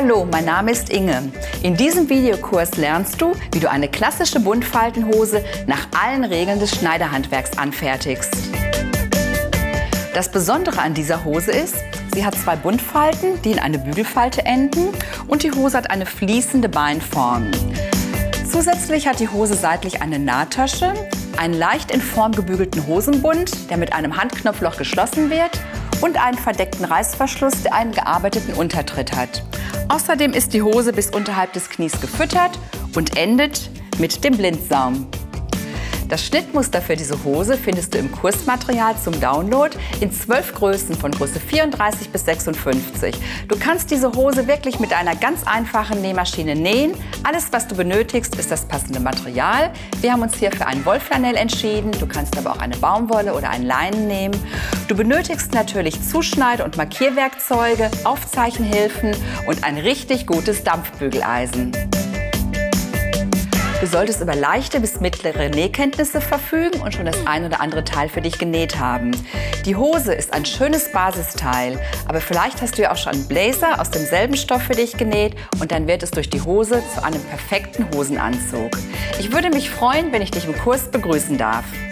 Hallo, mein Name ist Inge. In diesem Videokurs lernst du, wie du eine klassische Buntfaltenhose nach allen Regeln des Schneiderhandwerks anfertigst. Das Besondere an dieser Hose ist, sie hat 2 Buntfalten, die in eine Bügelfalte enden, und die Hose hat eine fließende Beinform. Zusätzlich hat die Hose seitlich eine Nahttasche, einen leicht in Form gebügelten Hosenbund, der mit einem Handknopfloch geschlossen wird, und einen verdeckten Reißverschluss, der einen gearbeiteten Untertritt hat. Außerdem ist die Hose bis unterhalb des Knies gefüttert und endet mit dem Blindsaum. Das Schnittmuster für diese Hose findest du im Kursmaterial zum Download in 12 Größen von Größe 34 bis 56. Du kannst diese Hose wirklich mit einer ganz einfachen Nähmaschine nähen. Alles, was du benötigst, ist das passende Material. Wir haben uns hier für ein Wollflanell entschieden. Du kannst aber auch eine Baumwolle oder einen Leinen nehmen. Du benötigst natürlich Zuschneid- und Markierwerkzeuge, Aufzeichenhilfen und ein richtig gutes Dampfbügeleisen. Du solltest über leichte bis mittlere Nähkenntnisse verfügen und schon das ein oder andere Teil für dich genäht haben. Die Hose ist ein schönes Basisteil, aber vielleicht hast du ja auch schon einen Blazer aus demselben Stoff für dich genäht und dann wird es durch die Hose zu einem perfekten Hosenanzug. Ich würde mich freuen, wenn ich dich im Kurs begrüßen darf.